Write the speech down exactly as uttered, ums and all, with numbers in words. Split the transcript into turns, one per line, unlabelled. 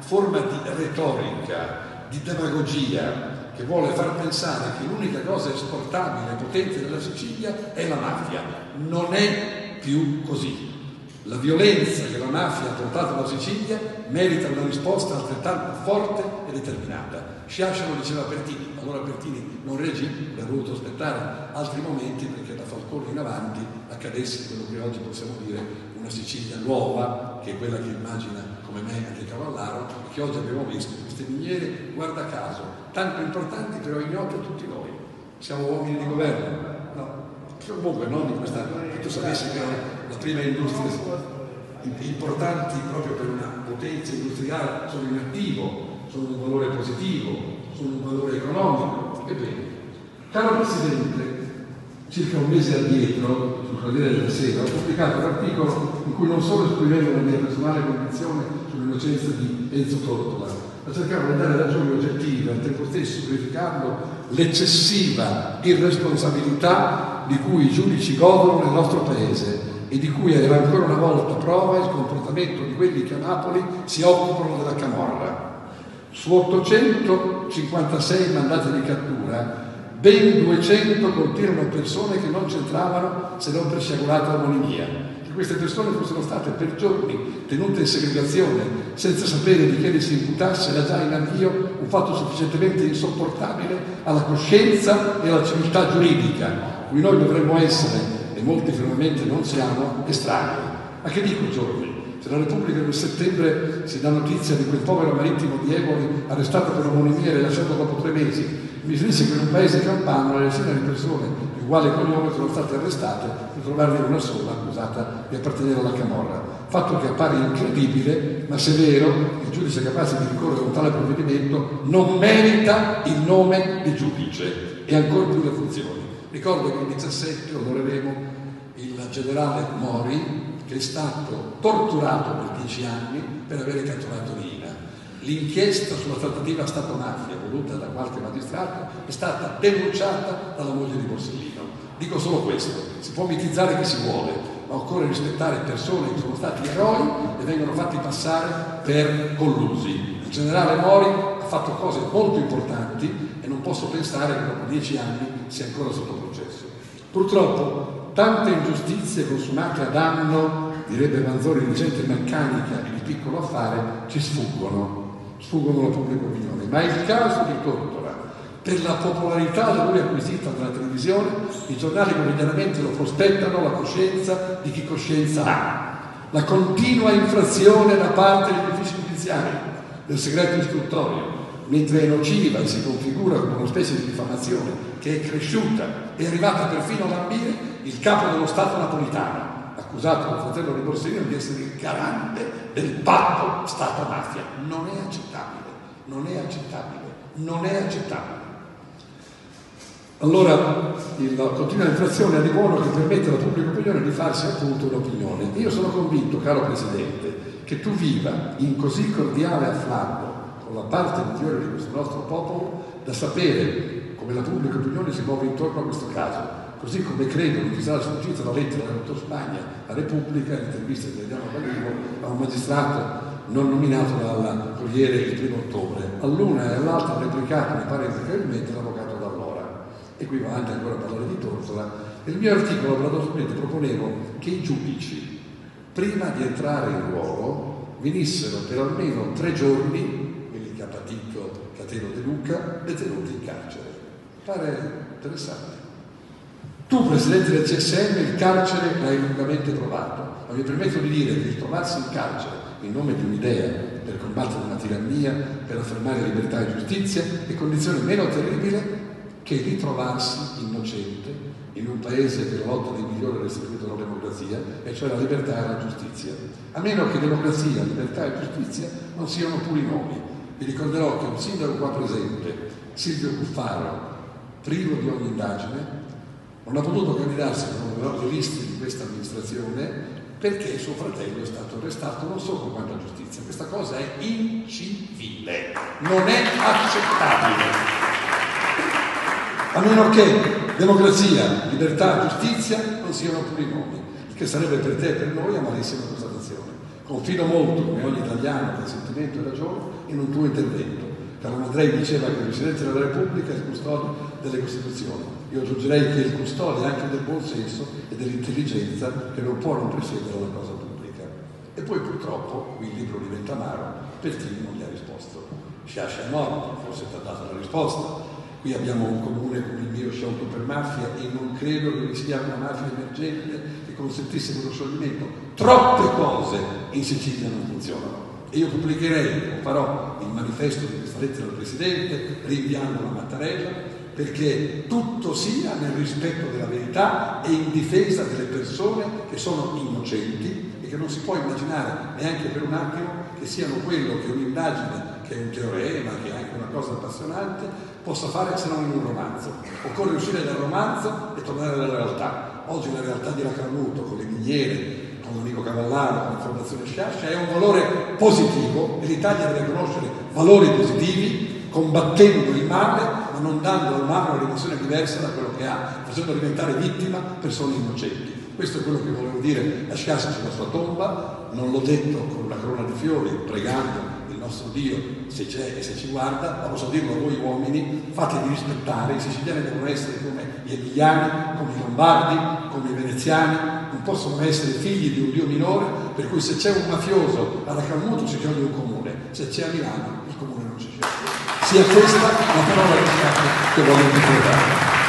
forma di retorica, di demagogia, che vuole far pensare che l'unica cosa esportabile e potente della Sicilia è la mafia. Non è più così. La violenza che la mafia ha portato alla Sicilia merita una risposta altrettanto forte e determinata. Sciascia lo diceva Pertini, allora Pertini non reagì, ha dovuto aspettare altri momenti perché da Falcone in avanti accadesse quello che oggi possiamo dire una Sicilia nuova, che è quella che immagina come me anche Cavallaro, e che oggi abbiamo visto queste miniere, guarda caso, tanto importanti però ignote a tutti noi. Siamo uomini di governo, no? Comunque non in questa, che tu sapessi che la prima industria importanti proprio per una potenza industriale sono in attivo, sono un valore positivo, sono un valore economico. Ebbene, caro Presidente, circa un mese addietro sul Corriere della Sera ho pubblicato un articolo in cui non solo esprimevo la mia personale convinzione sull'innocenza di Enzo Tortora, ma cercavo di dare ragioni oggettive, al tempo stesso verificando l'eccessiva irresponsabilità di cui i giudici godono nel nostro paese e di cui era ancora una volta prova il comportamento di quelli che a Napoli si occupano della camorra. Su ottocentocinquantasei mandati di cattura, ben duecento colpirono persone che non c'entravano se non per sciagurata omonimia. Che queste persone fossero state per giorni tenute in segregazione senza sapere di che le si imputasse era già in avvio un fatto sufficientemente insopportabile alla coscienza e alla civiltà giuridica, cui noi dovremmo essere, e molti fermamente non siamo, estranei. Ma che dico giorni? Se la Repubblica nel settembre si dà notizia di quel povero marittimo di Eboli arrestato per omonimia e rilasciato dopo tre mesi, mi si dice che in un paese campano una decina di persone di uguale cognome sono state arrestate per trovarne una sola accusata di appartenere alla camorra. Fatto che appare incredibile, ma se vero, il giudice capace di ricorrere a un tale provvedimento non merita il nome di giudice e ancor più le funzioni. Ricordo che nel diciassette onoreremo il generale Mori, che è stato torturato per dieci anni per avere catturato Riina. L'inchiesta sulla trattativa Stato-mafia voluta da qualche magistrato è stata denunciata dalla moglie di Borsellino. Dico solo questo: si può mitizzare che si vuole, ma occorre rispettare persone che sono stati eroi e vengono fatti passare per collusi. Il generale Mori ha fatto cose molto importanti e non posso pensare che dopo dieci anni sia ancora sotto processo. Purtroppo tante ingiustizie consumate a danno, direbbe Manzoni, di gente meccanica e di piccolo affare, ci sfuggono, sfuggono alla pubblica opinione. Ma il caso di Tortora, per la popolarità da lui acquisita dalla televisione, i giornali quotidianamente lo prospettano la coscienza di chi coscienza ha. La continua infrazione da parte degli uffici giudiziari del segreto istruttorio, mentre è nociva e si configura come una specie di diffamazione che è cresciuta e è arrivata perfino a lambire il capo dello Stato napolitano, accusato dal fratello di Borsellino di essere il garante del patto Stato-mafia. Non è accettabile, non è accettabile, non è accettabile. Allora, la continua infrazione ha di buono che permette alla pubblica opinione di farsi appunto un'opinione. Io sono convinto, caro Presidente, che tu viva in così cordiale afflato con la parte migliore di questo nostro popolo da sapere come la pubblica opinione si muove intorno a questo caso. Così come credo che ti sarà sfuggita la lettera del dottor Spagna a Repubblica, l'intervista di Adriano Ballino a un magistrato non nominato dal Corriere il primo ottobre. All'una e all'altra ha replicato, mi pare incredibilmente, l'avvocato d'allora. E qui va anche ancora a parlare di Tortora. Nel mio articolo paradossalmente proponevo che i giudici, prima di entrare in ruolo, venissero per almeno tre giorni, quelli che ha patito Cateno De Luca, detenuti in carcere. Pare interessante. Tu, Presidente del C S M, il carcere l'hai lungamente provato, ma mi permetto di dire che il trovarsi in carcere in nome di un'idea per combattere una tirannia, per affermare libertà e giustizia, è condizione meno terribile che ritrovarsi innocente in un paese che la lotta dei migliori ha restituito alla democrazia, e cioè la libertà e la giustizia. A meno che democrazia, libertà e giustizia non siano puri nomi. Vi ricorderò che un sindaco qua presente, Silvio Cuffaro, privo di ogni indagine, non ha potuto candidarsi con le liste di questa amministrazione perché suo fratello è stato arrestato non so con quanta giustizia. Questa cosa è incivile, non è accettabile. A meno che democrazia, libertà, giustizia non siano puri nomi, il che sarebbe per te e per noi amarissima constatazione. Confido molto, come ogni italiano che ha sentimento e ragione, in un tuo intervento. Carlo Mandrei diceva che il Presidente della Repubblica è il custode delle Costituzioni. Io aggiungerei che è il custode anche del buon senso e dell'intelligenza, che non può non presiedere la cosa pubblica. E poi purtroppo qui il libro diventa amaro per chi non gli ha risposto. Sciascia è morto, forse ti ha dato la risposta. Qui abbiamo un comune come il mio sciolto per mafia e non credo che vi sia una mafia emergente che consentisse quello scioglimento. Troppe cose in Sicilia non funzionano. E io pubblicherei, o farò il manifesto di questa lettera al Presidente, rinviandola a Mattarella, perché tutto sia nel rispetto della verità e in difesa delle persone che sono innocenti e che non si può immaginare neanche per un attimo che siano quello che un'indagine, che è un teorema, che è anche una cosa appassionante, possa fare se non in un romanzo. Occorre uscire dal romanzo e tornare alla realtà. Oggi la realtà di Lacramuto, con le miniere, con l'amico Cavallaro, con la Fondazione Sciascia, è un valore positivo e l'Italia deve conoscere valori positivi, combattendo il male, ma non dando al male una dimensione diversa da quello che ha, facendo diventare vittima persone innocenti. Questo è quello che volevo dire a Sciascia sulla sua tomba. Non l'ho detto con una corona di fiori, pregando il nostro Dio se c'è e se ci guarda, ma posso dirlo a voi uomini: fatevi rispettare. I siciliani devono essere come gli emiliani, come i lombardi, come i veneziani, non possono essere figli di un Dio minore, per cui se c'è un mafioso a Lacramuto si scioglie un comune, se c'è a Milano il comune non si scioglie. Sia questa la parola che voglio ricordare.